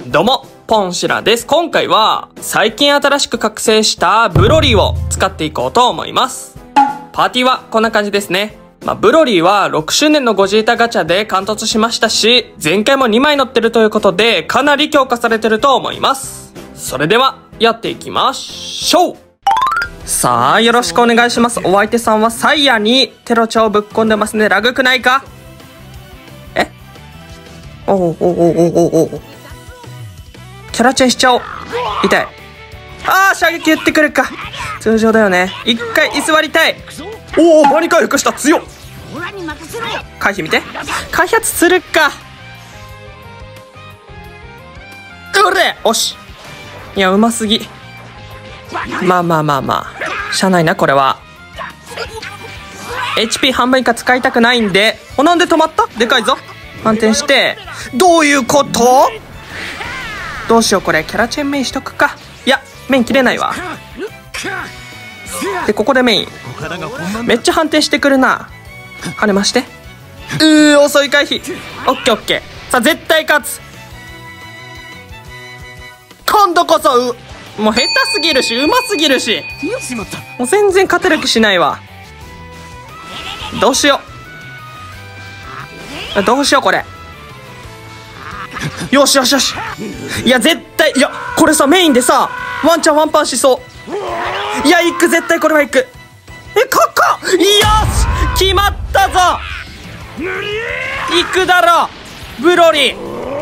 どうも、ポンシラです。今回は、最近新しく覚醒したブロリーを使っていこうと思います。パーティーはこんな感じですね。ブロリーは6周年のゴジータガチャで貫突しましたし、前回も2枚乗ってるということで、かなり強化されてると思います。それでは、やっていきましょう。さあ、よろしくお願いします。お相手さんはサイヤにテロチャをぶっ込んでますね。ラグくないか？キャラチェンしちゃおう。痛い。ああ、射撃打ってくるか。通常だよね。一回居座りたい。おお、場に回復した。強っ。回避見て。開発するか。うれ、おし。いや、うますぎ。まあしゃあないな、これは。 HP 半分以下使いたくないんで。なんで止まった？でかいぞ。反転して。どういうこと？どうしよう、これキャラチェンメインしとくか。いや、メイン切れないわ。で、ここでメイン。めっちゃ反転してくるな。跳ねまして。遅い回避。オッケーオッケー。さあ、絶対勝つ。今度こそもう下手すぎるし、うますぎるし。もう全然勝てる気しないわ。どうしよう。どうしよう、これ。よしよしよし。いや、絶対、いや、これさ、メインでさ、ワンチャンワンパンしそう。いや、行く、絶対これは行く。ここ！よし！決まったぞ！行くだろ！ブロリ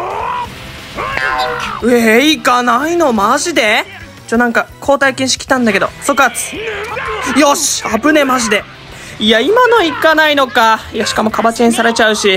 ー！行かないの？マジで？なんか、交代禁止来たんだけど、即発。よし！危ねえ、マジで。いや、今の行かないのか。いや、しかもカバチェンされちゃうし。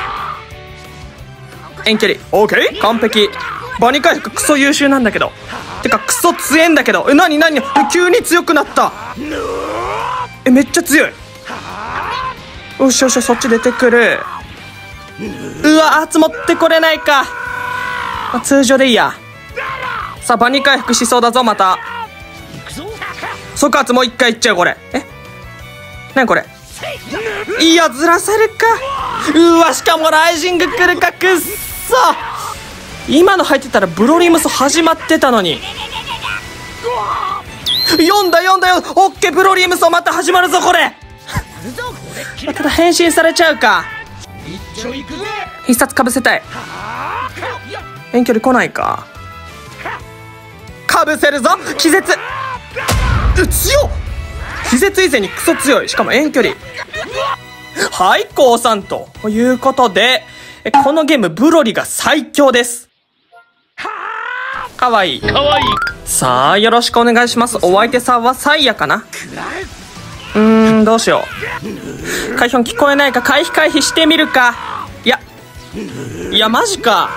遠距離 OK 完璧。バニ回復クソ優秀なんだけど、てかクソ強えんだけど。何急に強くなった。めっちゃ強い。よしよし、そっち出てくる。うわ、圧持ってこれないか。通常でいいや。さあ、バニ回復しそうだぞ。また即圧もう一回いっちゃう。これ何これ。いや、ずらせるか。うわ、しかもライジング来るか。くっそ。今の入ってたらブロリームス始まってたのに。4だよ。オッケー、ブロリームスまた始まるぞこれ。ただ変身されちゃうか。必殺かぶせたい。遠距離来ないか。かぶせるぞ。気絶。強っ。気絶以前にクソ強い。しかも遠距離。はい、降参ということで、このゲームブロリが最強です。かわいい。さあ、よろしくお願いします。お相手さんはサイヤかな。どうしよう。回避音聞こえないか。回避してみるか。いやマジか。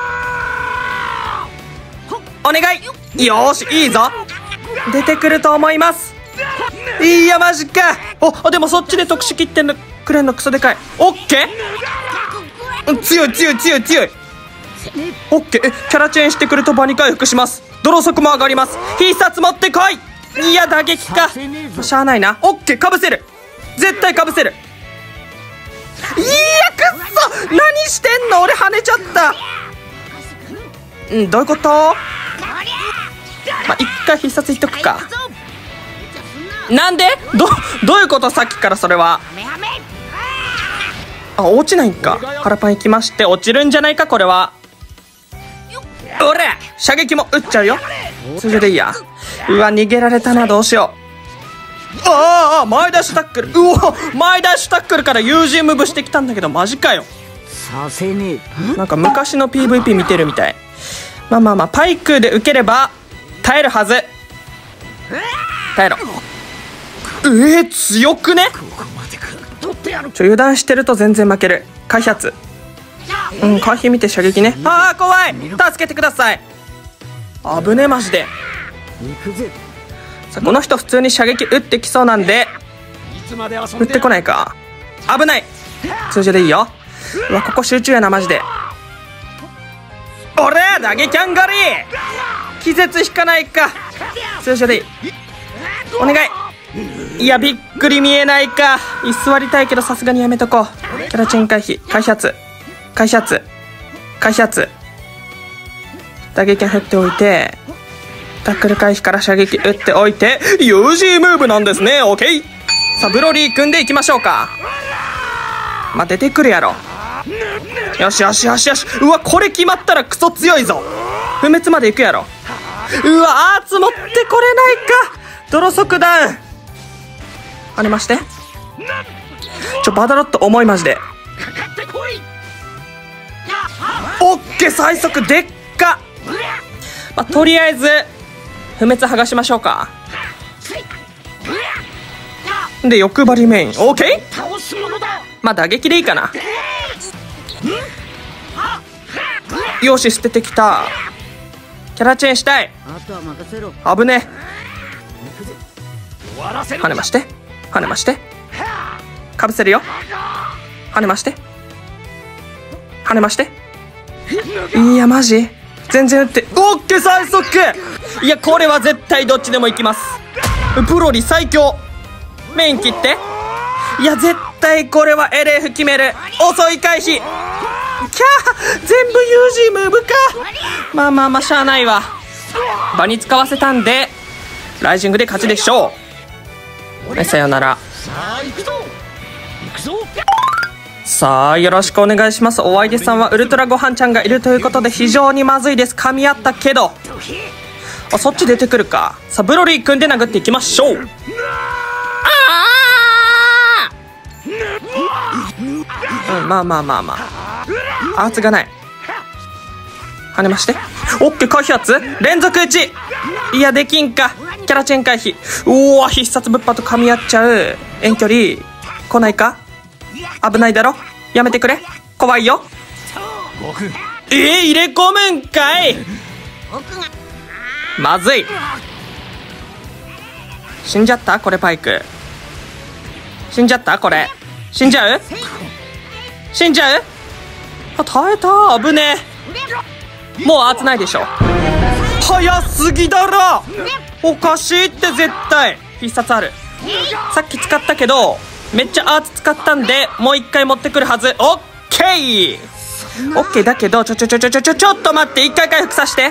お願い。よーし、いいぞ。出てくると思います。いやマジか。でもそっちで特殊切ってくれんのクソでかい。オッケー。強い。オッケー。キャラチェンしてくると場に回復します。泥速も上がります。必殺持ってこい。いや、打撃か。しゃあないな。オッケー、かぶせる。絶対かぶせる。いや、くっそ。何してんの。俺跳ねちゃった。どういうこと？一回必殺いっとくか。なんで？どういうこと？さっきからそれは。落ちないんか。腹パン行きまして、落ちるんじゃないかこれは。俺射撃も撃っちゃうよ。通常でいいや。うわ、逃げられたな。どうしよう。前ダッシュタックル。前ダッシュタックルから友人ムーブしてきたんだけど、マジかよ。なんか昔の PVP 見てるみたい。パイクで受ければ耐えるはず。耐えろ。強くね。油断してると全然負ける。回避圧。回避見て射撃ね。怖い。助けてください。危ねえ、マジで。さあ、この人普通に射撃打ってきそうなんで、打ってこないか。危ない。通常でいいよ。うわ、ここ集中やな、マジで。俺打撃アンガリー。気絶引かないか。通常でいい。お願い。いや、びっくり見えないか。居座りたいけどさすがにやめとこう。キャラチェン回避。回避圧。 打撃を振っておいて、タックル回避から射撃打っておいて、ユージームーブなんですね。オッケー。さあブロリー組んでいきましょうか。まあ出てくるやろ。よしよしよしよし。うわこれ決まったらクソ強いぞ。不滅まで行くやろ。うわアーツ持ってこれないか。泥速ダウンありまして、バダロット重いマジで。オッケー最速でっか。まあ、とりあえず不滅剥がしましょうか。で欲張りメイン。オッケー。まあ打撃でいいかな。よし捨ててきた。キャラチェンしたい。危ね。跳ねまして跳ねましてかぶせるよ。跳ねまして跳ねまして。いやマジ全然打って。オッケー最速。いやこれは絶対どっちでもいきます。ブロリ最強。メイン切って。いや絶対これは LF 決める。遅い回避。キャー全部ユージームーブか。まあまあまあしゃあないわ。場に使わせたんでライジングで勝ちでしょう。さよなら。さあよろしくお願いします。お相手さんはウルトラごはんちゃんがいるということで非常にまずいです。噛み合ったけどあそっち出てくるか。さあブロリー組んで殴っていきましょう。まあまあまあまあアーツがない。跳ねましてオッケー回避圧連続打ち。いやできんか。キャラチェン回避。うわ必殺ぶっぱと噛み合っちゃう。遠距離来ないか。危ないだろやめてくれ怖いよ。入れ込むんかい。まずい。死んじゃったこれパイク。死んじゃったこれ。死んじゃう死んじゃう。あ耐えた。危ねえ。もうアーツないでしょ。早すぎだろ。おかしいって絶対。必殺ある。さっき使ったけどめっちゃアーツ使ったんでもう一回持ってくるはず。オッケーオッケーだけどちょっと待って。一回回復させて。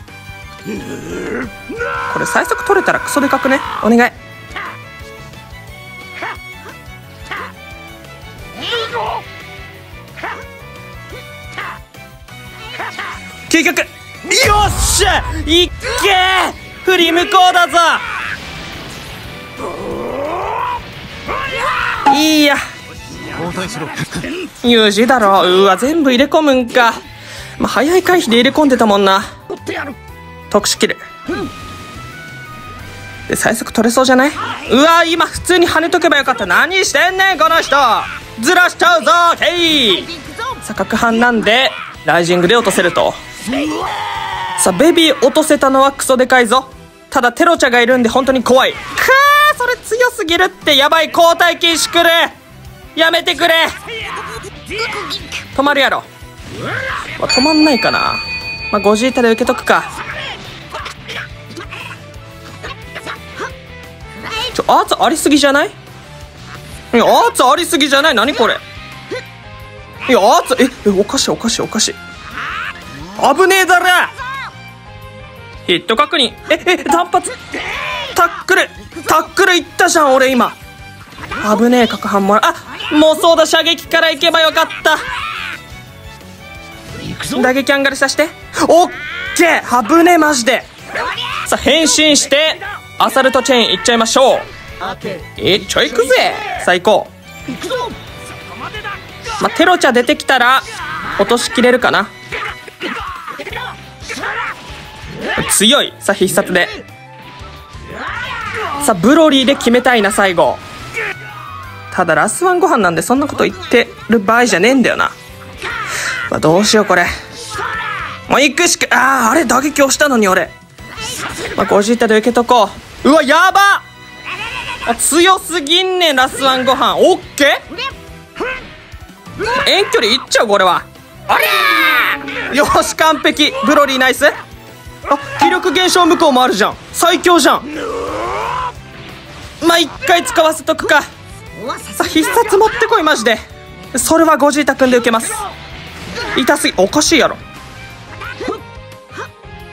これ最速取れたらクソでかくね。お願い。究極。よっしゃいっけー。振り向こうだぞ。いや有事だろ。うわ全部入れ込むんか。まあ、早い回避で入れ込んでたもんな。特殊キルで最速取れそうじゃない。うわ今普通に跳ねとけばよかった。何してんねんこの人。ずらしちゃうぞ。ヘイさあ角半なんでライジングで落とせると。さあベビー落とせたのはクソでかいぞ。ただテロチャがいるんで本当に怖い。くーそれ強すぎるって。やばい交代禁止くる。やめてくれ。止まるやろ。止まんないかな。まあゴジータで受けとくか。アーツありすぎじゃない。いやアーツありすぎじゃない。何これ。いやアーツおかしいおかしいおかしい。危ねえだろ。ヒット確認。単発タックルいったじゃん俺今。危ねえ角半もらう。もうそうだ射撃からいけばよかった。打撃アンガルさせて。オッケー危ねえマジで。さあ変身してアサルトチェーンいっちゃいましょう。いっちょいくぜ最高。まあ、テロチャ出てきたら落としきれるかな。強い。さあ必殺で。さあブロリーで決めたいな最後。ただラスワンご飯なんでそんなこと言ってる場合じゃねえんだよな。まあ、どうしようこれ。もう行くしか。あれ打撃押したのに俺。まあ、ゴジータで受けとこう。うわやばっ。強すぎんねんラスワンご飯。オッケー遠距離いっちゃうこれは。あれよし完璧。ブロリーナイス。気力減少無効もあるじゃん。最強じゃん。まあ一回使わせとくか。さあ必殺持ってこいマジで。それはゴジータくんで受けます。痛すぎ。おかしいやろ。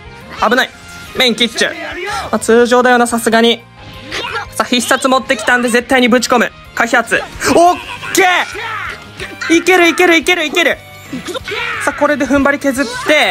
危ない。メインキッチュ。まあ、通常だよな、さすがに。さあ、必殺持ってきたんで絶対にぶち込む。回避圧。オッケー。いけるいけるいけるいける。さあ、これで踏ん張り削って、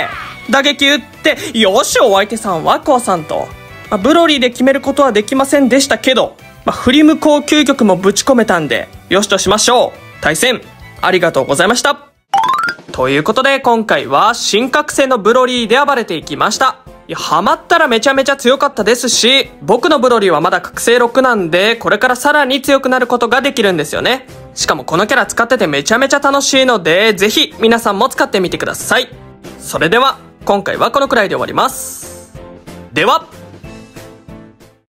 打撃打って、よし、お相手さんはコアさんと。まあ、ブロリーで決めることはできませんでしたけど、まあ、振り向こう究極もぶち込めたんで、よしとしましょう。対戦、ありがとうございました。ということで、今回は新覚醒のブロリーで暴れていきました。いや、ハマったらめちゃめちゃ強かったですし、僕のブロリーはまだ覚醒6なんで、これからさらに強くなることができるんですよね。しかもこのキャラ使っててめちゃめちゃ楽しいので、ぜひ皆さんも使ってみてください。それでは、今回はこのくらいで終わります。では。